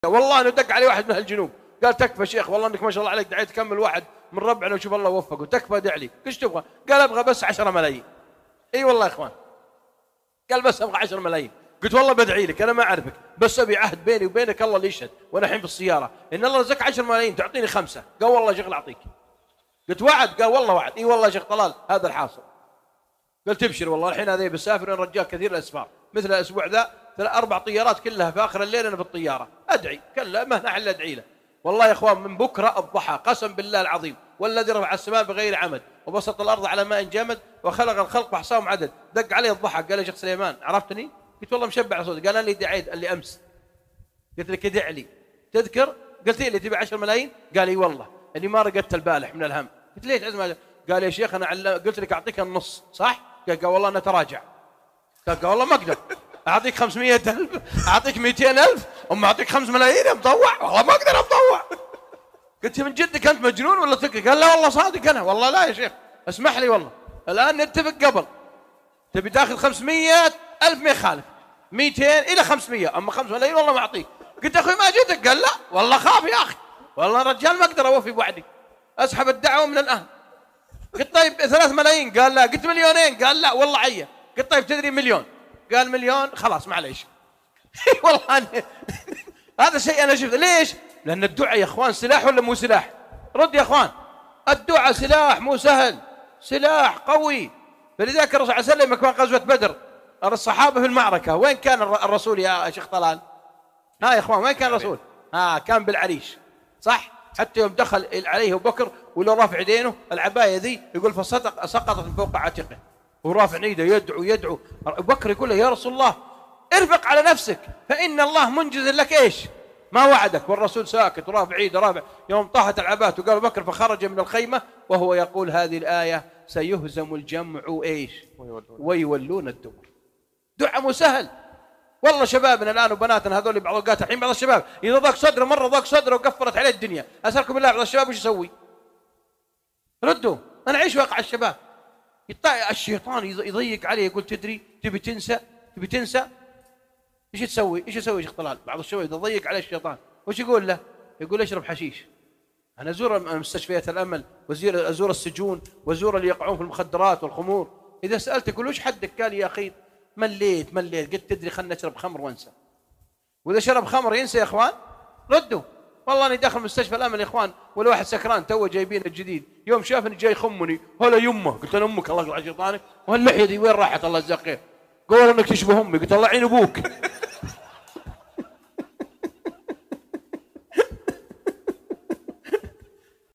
والله انه دق علي واحد من الجنوب قال تكفى شيخ والله انك ما شاء الله عليك دعيت تكمل واحد من ربعنا وشوف الله وفقه تكفى دع لي. ايش تبغى؟ قال ابغى بس 10 ملايين. اي والله يا اخوان قال بس ابغى 10 ملايين. قلت والله بدعي لك انا ما اعرفك بس ابي عهد بيني وبينك الله اللي يشهد وانا الحين في السياره ان الله رزقك 10 ملايين تعطيني 5. قال والله يا شيخ اعطيك. قلت وعد؟ قال والله وعد. اي والله يا شيخ طلال هذا الحاصل. قلت ابشر والله الحين هذا بسافر رجال كثير الاسفار مثل الاسبوع ذا 4 طيارات كلها في اخر الليل انا في الطياره ادعي كلا ما نحل ادعي له. والله يا اخوان من بكره الضحى قسم بالله العظيم والذي رفع السماء بغير عمد وبسط الارض على ماء جامد وخلق الخلق واحصاهم عدد دق علي الضحى قال يا شيخ سليمان عرفتني؟ قلت والله مشبع صوتي. قال انا اللي دعيت اللي امس قلت لك ادع لي تذكر؟ قلت لي تبي 10 ملايين؟ قال اي والله اني ما رقدت البارح من الهم. قلت ليش عزم؟ قال يا شيخ انا قلت لك اعطيك النص صح؟ قال والله انا تراجع. قال والله ما اقدر اعطيك 500,000 اعطيك 200,000 اما اعطيك 5 ملايين يا مطوع والله ما اقدر مطوع. قلت من جدك انت مجنون ولا تفكر؟ قال لا والله صادق انا. والله لا يا شيخ اسمح لي والله الان نتفق قبل تبي تاخذ 500,000 ما يخالف 200 الى 500 اما 5 ملايين والله ما اعطيك. قلت اخوي ما جيتك؟ قال لا والله خاف يا اخي والله رجال ما اقدر اوفي بوعدي اسحب الدعوه من الان. قلت طيب 3 ملايين؟ قال لا. قلت 2,000,000 قال لا والله عيه. قلت طيب تدري 1,000,000 قال 1,000,000 خلاص معليش. والله هذا شيء انا شفته. ليش؟ لان الدعاء يا اخوان سلاح ولا مو سلاح؟ رد يا اخوان الدعاء سلاح مو سهل سلاح قوي. فلذلك الرسول صلى الله عليه وسلم كان غزوه بدر الصحابه في المعركه وين كان الرسول يا شيخ طلال؟ ها يا اخوان وين كان الرسول؟ كان بالعريش صح؟ حتى يوم دخل عليه أبو بكر ولو رافع يدينه العباية ذي يقول فسقطت من فوق عاتقه ورافع يده يدعو أبو بكر يقول له يا رسول الله ارفق على نفسك فإن الله منجز لك ايش ما وعدك. والرسول ساكت ورافع يده رافع. يوم طاحت العباية وقال أبو بكر فخرج من الخيمة وهو يقول هذه الآية سيهزم الجمع ايش ويولون الدبر. دعاء مو سهل والله. شبابنا الان وبناتنا هذول بعض الاوقات الحين بعض الشباب اذا ضاق صدره مره ضاق صدره وقفلت عليه الدنيا اسالكم بالله بعض الشباب وش يسوي؟ ردوا انا اعيش واقع الشباب. الشيطان يضيق عليه يقول تدري تبي تنسى ايش تسوي؟ ايش يسوي يا شيخ طلال؟ بعض الشباب اذا ضيق عليه الشيطان وش يقول له؟ يقول اشرب حشيش. انا ازور مستشفيات الامل وازور السجون وازور اللي يقعون في المخدرات والخمور. اذا سالت يقول وش حدك؟ قال يا اخي مليت قلت تدري خلنا نشرب خمر وانسى. واذا شرب خمر ينسى يا اخوان؟ ردوا والله اني داخل مستشفى الامل يا اخوان ولا واحد سكران توه جايبين الجديد يوم شافني جاي يخمني هلا يمه. قلت انا امك الله يقطع شيطانك. واللحيه دي وين راحت الله يجزاك خير؟ قول انك تشبه امي. قلت الله يعين ابوك.